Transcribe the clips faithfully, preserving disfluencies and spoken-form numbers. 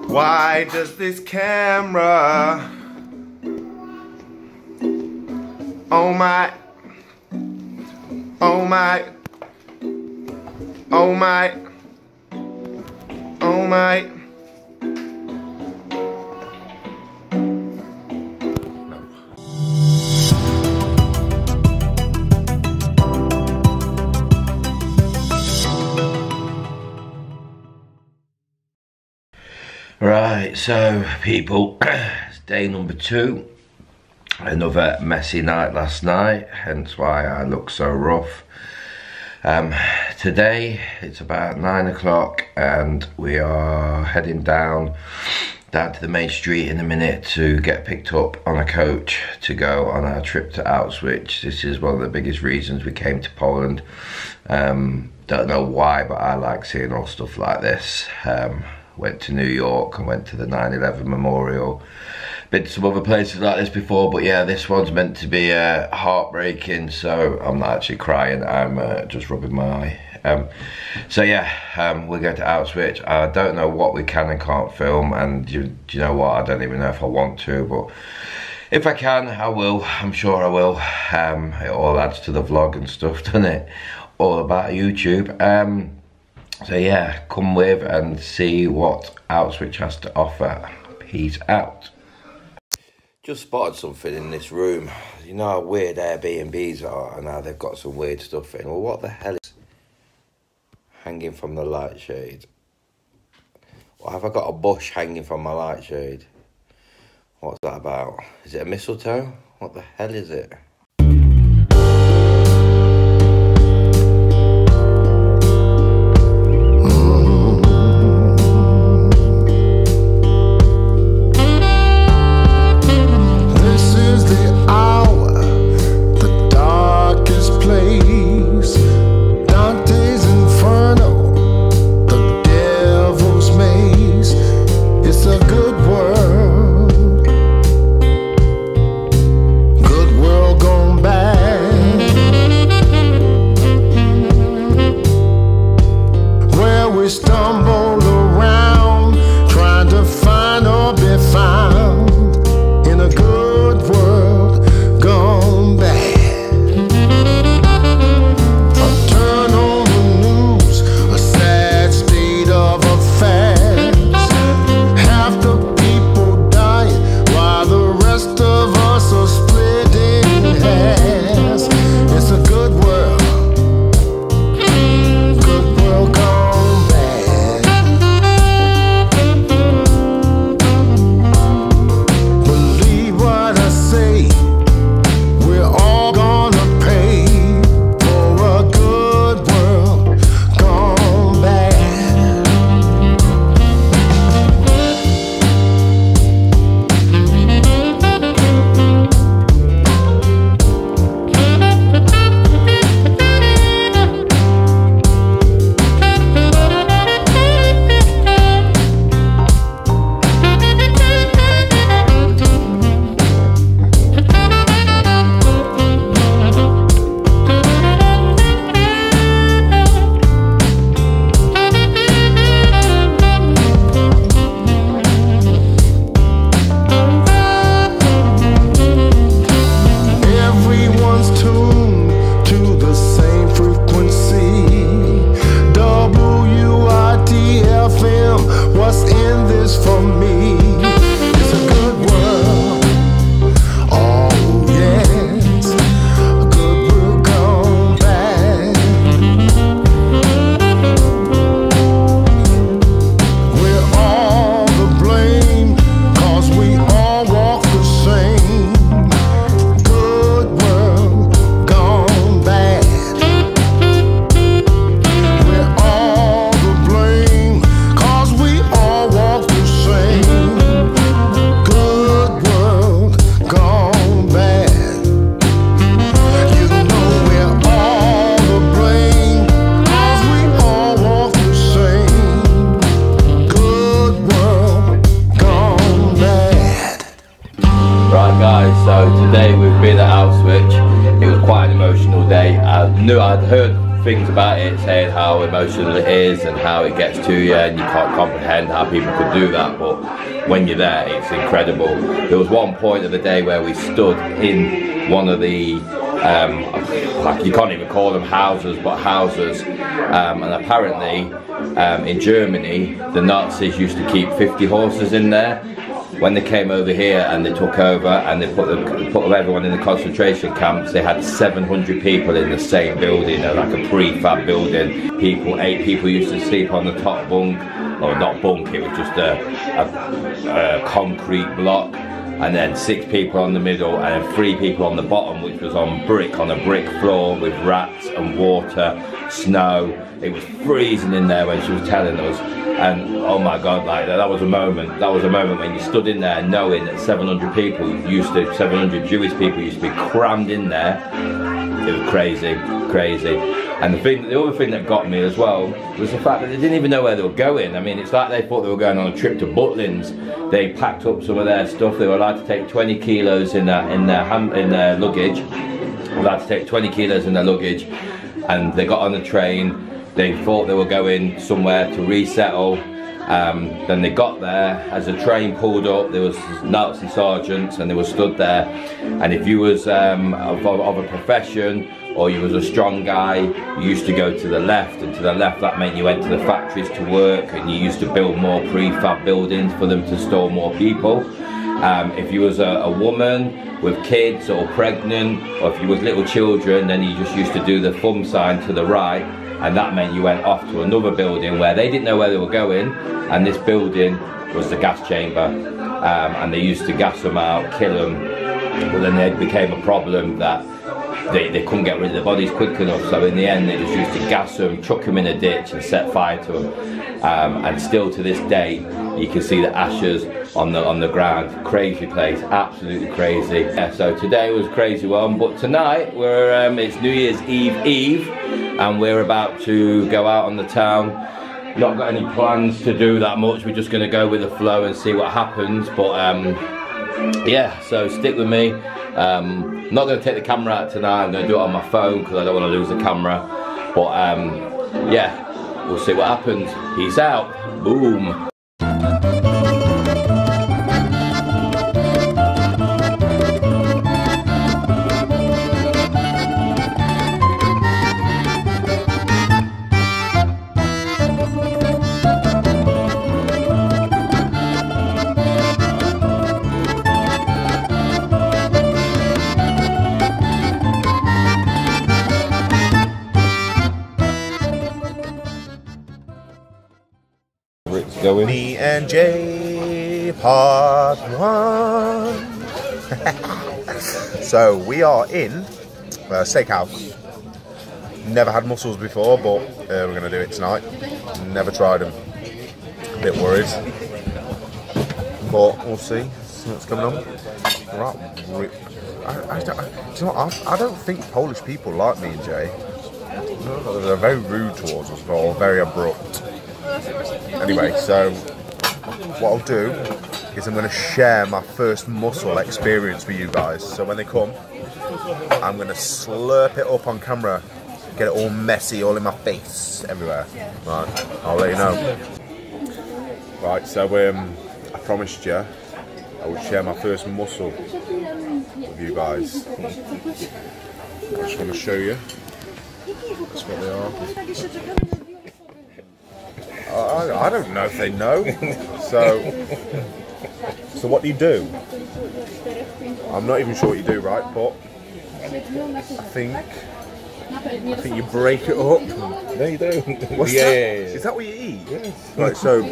Why does this camera? Oh my. Oh my. Oh my. Oh my. Right, so people, it's day number two. Another messy night last night, hence why I look so rough. Um, today it's about nine o'clock and we are heading down down to the main street in a minute to get picked up on a coach to go on our trip to Auschwitz. This is one of the biggest reasons we came to Poland. Um, don't know why, but I like seeing all stuff like this. Um, went to New York and went to the nine eleven memorial. Been to some other places like this before, but yeah, this one's meant to be uh, heartbreaking, so I'm not actually crying, I'm uh, just rubbing my eye. Um, so yeah, um, we're going to Auschwitz. I don't know what we can and can't film, and you, do you know what, I don't even know if I want to, but if I can, I will, I'm sure I will. Um, it all adds to the vlog and stuff, doesn't it? All about YouTube. Um, so yeah, come with and see what Auschwitz has to offer. Peace out. Just spotted something in this room. You know how weird Airbnbs are and how they've got some weird stuff in. Well, what the hell is hanging from the light shade? Or have I got a bush hanging from my light shade? What's that about? Is it a mistletoe? What the hell is it? things about it, saying how emotional it is and how it gets to you, and you can't comprehend how people could do that. But when you're there, it's incredible. There was one point of the day where we stood in one of the, um, like you can't even call them houses, but houses, um, and apparently um, in Germany the Nazis used to keep fifty horses in there. When they came over here and they took over and they put, the, put everyone in the concentration camps, they had seven hundred people in the same building, like a prefab building. People, eight people used to sleep on the top bunk, or not bunk, it was just a, a, a concrete block, and then six people on the middle and then three people on the bottom, which was on brick, on a brick floor with rats and water, snow. It was freezing in there when she was telling us. And oh my God, like that, that was a moment. That was a moment when you stood in there knowing that seven hundred people used to, seven hundred Jewish people used to be crammed in there. It was crazy, crazy. And the thing, the other thing that got me as well was the fact that they didn't even know where they were going. I mean, it's like they thought they were going on a trip to Butlins. They packed up some of their stuff. They were allowed to take twenty kilos in their in their hand, in their luggage. They were allowed to take twenty kilos in their luggage, and they got on the train. They thought they were going somewhere to resettle. Um, then they got there. As the train pulled up, there was Nazi sergeants, and they were stood there. And if you was um, of, of a profession, or you was a strong guy, you used to go to the left, and to the left that meant you went to the factories to work, and you used to build more prefab buildings for them to store more people. Um, if you was a, a woman with kids or pregnant, or if you was little children, then you just used to do the thumb sign to the right, and that meant you went off to another building where they didn't know where they were going, and this building was the gas chamber, um, and they used to gas them out, kill them, but then it became a problem that they, they couldn't get rid of the bodies quick enough, so in the end they just used to gas them, chuck them in a ditch and set fire to them. Um, and still to this day you can see the ashes on the on the ground. Crazy place, absolutely crazy. Yeah, so today was a crazy one, but tonight we're um, it's New Year's Eve Eve, and we're about to go out on the town. Not got any plans to do that much, we're just going to go with the flow and see what happens. But um, yeah, so stick with me. Um, not going to take the camera out tonight, I'm going to do it on my phone because I don't want to lose the camera. But um, yeah, we'll see what happens. Peace out. Boom. Going. Me and Jay, part one. So we are in a steakhouse. Never had mussels before, but uh, we're going to do it tonight. Never tried them. A bit worried, but we'll see. See what's coming on. Right. I, I, don't, I, do you know what? I, I don't think Polish people like me and Jay. They're very rude towards us, or very abrupt. Anyway, so what I'll do is I'm going to share my first mussel experience with you guys. So when they come, I'm going to slurp it up on camera, get it all messy, all in my face, everywhere. Right, I'll let you know. Right, so um, I promised you I would share my first mussel with you guys. I just want to show you. That's what they are. I, I don't know if they know. So, so what do you do? I'm not even sure what you do, right? But I think I think you break it up. No, you don't. What's yeah, that? Yeah, yeah. Is that what you eat? Yes. Right. So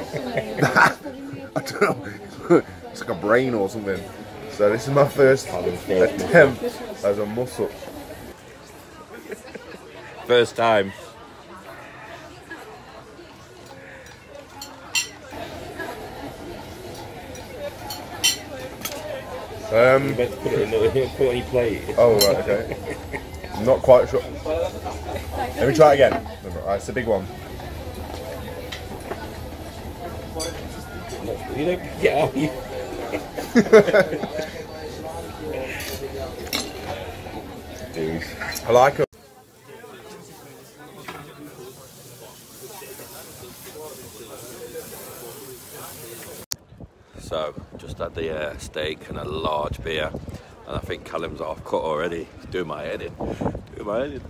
I don't know. It's like a brain or something. So this is my first attempt as a mussel. First time. Um, you better put it, in the, put it on your plate. Oh, right, okay. I'm not quite sure. Let me try it again. Right, it's a big one. You don't get out. You. I like them. So, just had the uh, steak and a large beer, and I think Callum's off cut already. He's doing my head in. Doing my head in.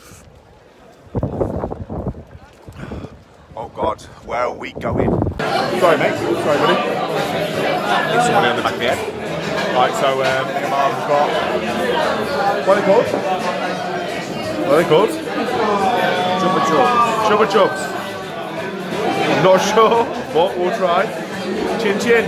Oh God, where are we going? Sorry, mate. Sorry, buddy. It's someone on the back of the head. Right, so um, me and Marv's got. What are they called? What are they called? Chubba chubs. Chubba chubs. I'm not sure, but we'll try. Chin chin.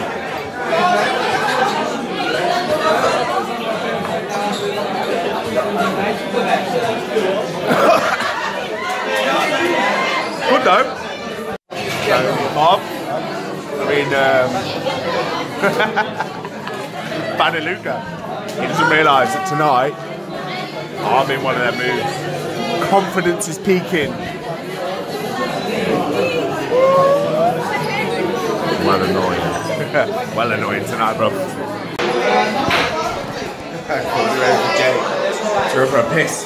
Good though. So, Marv, I mean, um, Badaluka, he doesn't realise that tonight I'm in one of their moods. Confidence is peaking. Well annoying. Well annoying tonight, bro. Are ready for Jay? To go for a piss.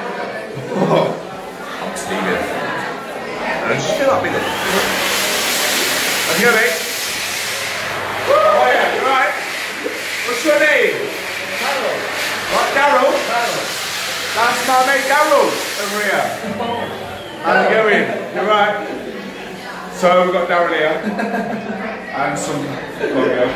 I'm steaming. I just feel like being a... Let's go, mate. Oh yeah, you alright? What's your name? Daryl. What, Daryl? Daryl. That's my mate Daryl over here. How's it going? You alright? So we've got Daryl here. And some logo.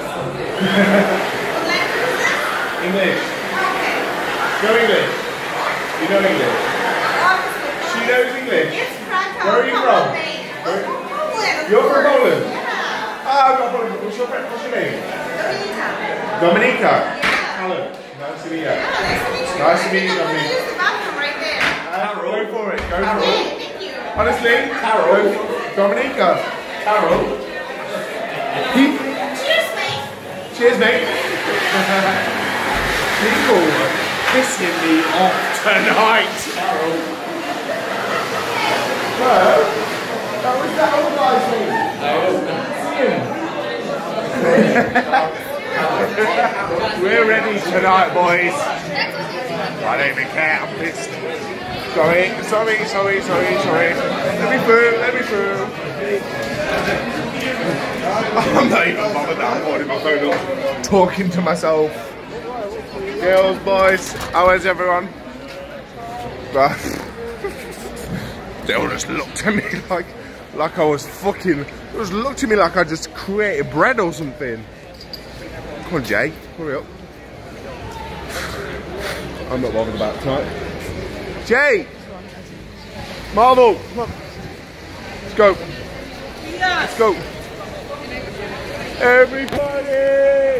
English. Go English. You know English? She knows English. It's Krakow. Where are you from? Where? Poland. You're from Poland? Yeah. Ah, I've got Poland. What's your, what's your name? Dominica. Dominica? Yeah. Callum. Nice to meet you. Yeah, nice to meet you. Nice to meet you, I'm gonna Dominica. use the bathroom right there. Uh, go for it. Go Okay, for it. thank you. Honestly, Carol. Dominica. Carol. Cheers, mate. Cheers, mate. People are pissing me off tonight. Carol. Well, that was that old guy's name. We're ready tonight, boys. I don't even care, I'm pissed. Sorry, sorry, sorry, sorry, sorry. Let me through, let me through. I'm not even bothered now, I'm holding my phone up, talking to myself. Girls, boys, how is everyone? They all just looked at me like, like I was fucking, they just looked at me like I just created bread or something. Come on, Jay, hurry up. I'm not bothered about tonight. Jay! Marvel! Come on. Let's go. Let's go. Everybody!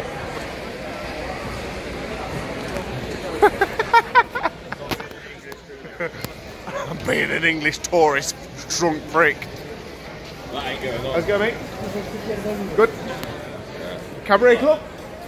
I'm being an English tourist drunk freak. That ain't going on. Let's go, mate. Good. Cabaret club?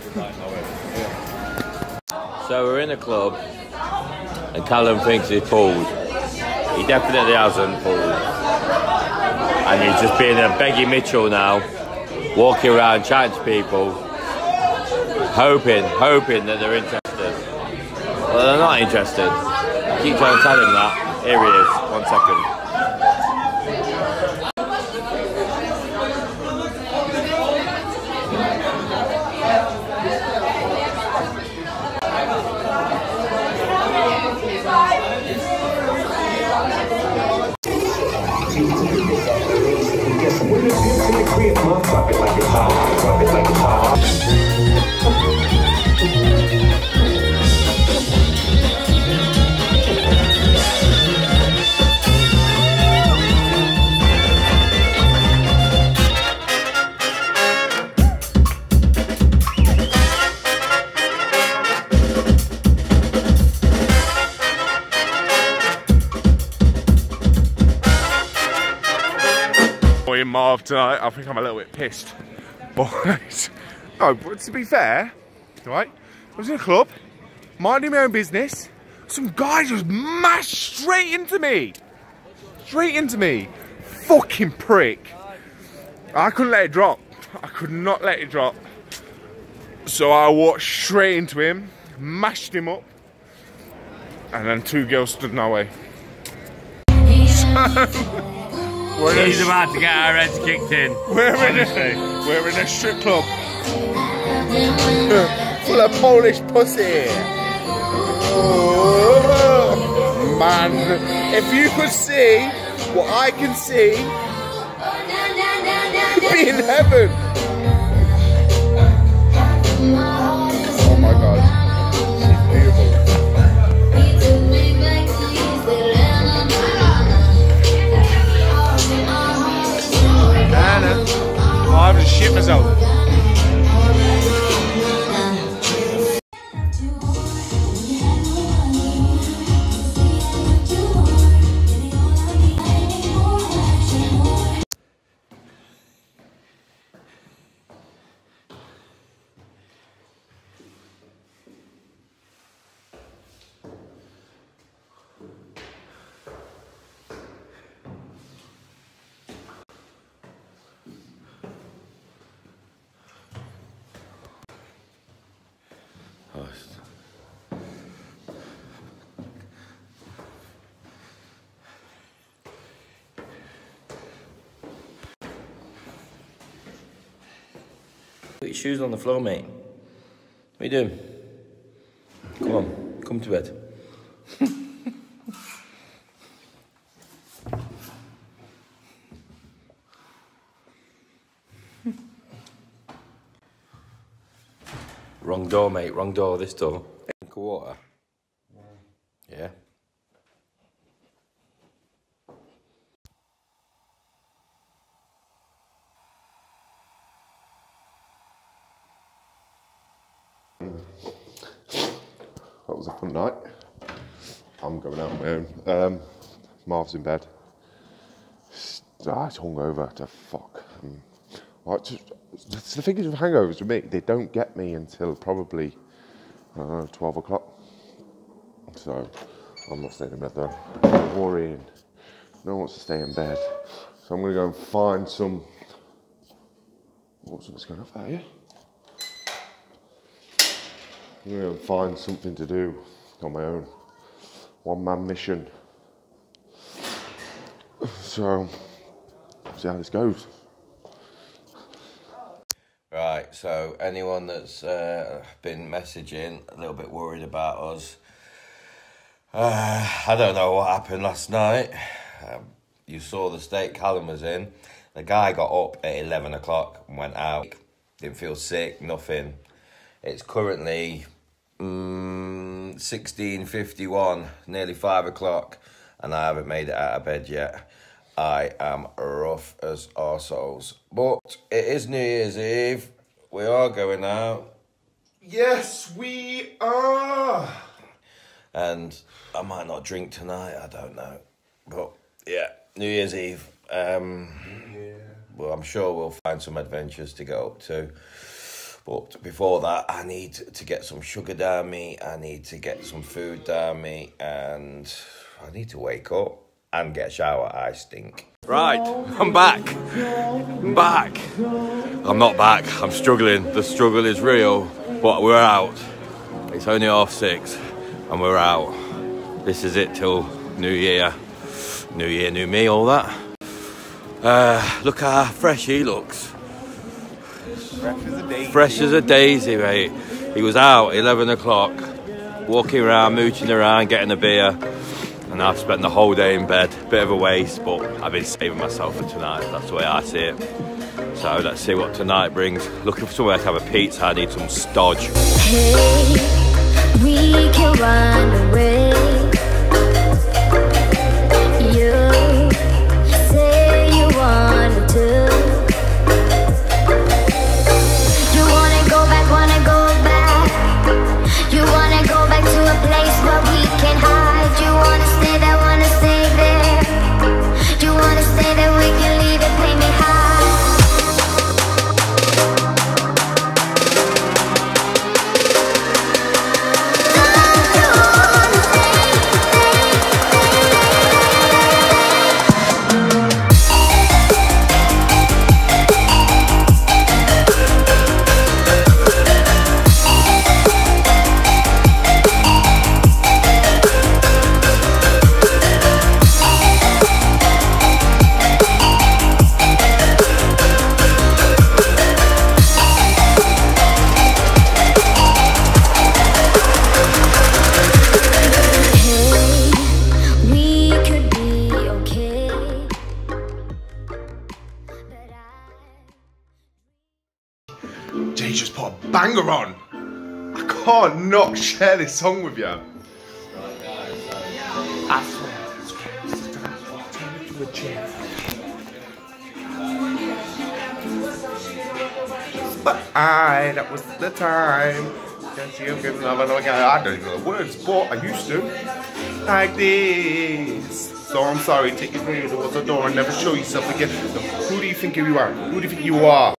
So we're in a club, and Callum thinks he's pulled. He definitely hasn't pulled. And he's just being a Beggy Mitchell now, walking around chatting to people, hoping, hoping that they're interested. Well, they're not interested. I keep trying to tell him that. Here he is, one second. Marv tonight. I think I'm a little bit pissed. Boys. No, but to be fair, right? I was in a club, minding my own business. Some guy just mashed straight into me. Straight into me. Fucking prick. I couldn't let it drop. I could not let it drop. So I walked straight into him, mashed him up, and then two girls stood in our way. So, We're in He's a, about to get our heads kicked in. we're in a, we're in a strip club full of Polish pussy. Oh, man, if you could see what I can see, be in heaven. Oh my God, she's beautiful. Anna, I have to shit myself. Put your shoes on the floor, mate. What are you doing? Come on, come to bed. Wrong door, mate, wrong door, this door. Drink of water? Yeah. That was a fun night. I'm going out on my own. Um, Marv's in bed. I was hungover to fuck. Um, like, just, the thing is with hangovers with me, they don't get me until probably, I don't know, twelve o'clock. So, I'm not staying in bed though. I'm worrying. No one wants to stay in bed. So I'm going to go and find some... What's going off there, yeah? I'm going to go and find something to do on my own. One man mission. So, see how this goes. Right, so anyone that's uh, been messaging, a little bit worried about us. Uh, I don't know what happened last night. Um, you saw the state Callum was in. The guy got up at eleven o'clock and went out. Didn't feel sick, nothing. It's currently um, sixteen fifty-one, nearly five o'clock, and I haven't made it out of bed yet. I am rough as arseholes. But it is New Year's Eve. We are going out. Yes, we are. And I might not drink tonight, I don't know. But yeah, New Year's Eve. Um, yeah. Well, I'm sure we'll find some adventures to go up to. But before that, I need to get some sugar down me. I need to get some food down me. And I need to wake up and get a shower. I stink. Right, I'm back. I'm back. I'm not back. I'm struggling. The struggle is real. But we're out. It's only half six. And we're out. This is it till New Year. New Year, new me, all that. Uh, look how fresh he looks. Fresh as a daisy. Fresh as a daisy, mate. He was out eleven o'clock, walking around, mooching around, getting a beer. And I've spent the whole day in bed. Bit of a waste, but I've been saving myself for tonight. That's the way I see it. So let's see what tonight brings. Looking for somewhere to have a pizza. I need some stodge. Hey, we can run away. You say you wanted to. You wanna go back, wanna go back. You wanna go back to a place where we can hide. You wanna stay there, wanna stay there. You wanna stay there, we can leave it, pay me high. Don't you wanna stay banger on. I can't not share this song with you. I swear. Turn it to a chair. But I, that was the time. I don't even know the words, but I used to. Like this. So I'm sorry, take it away. There was a door and never show yourself again. Who do you think you are? Who do you think you are?